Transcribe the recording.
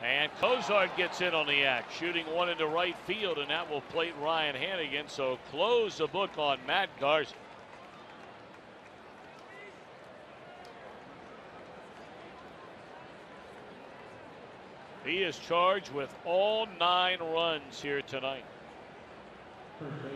And Cozart gets in on the act, shooting one into right field, and that will plate Ryan Hanigan. So close the book on Matt Garza. He is charged with all 9 runs here tonight.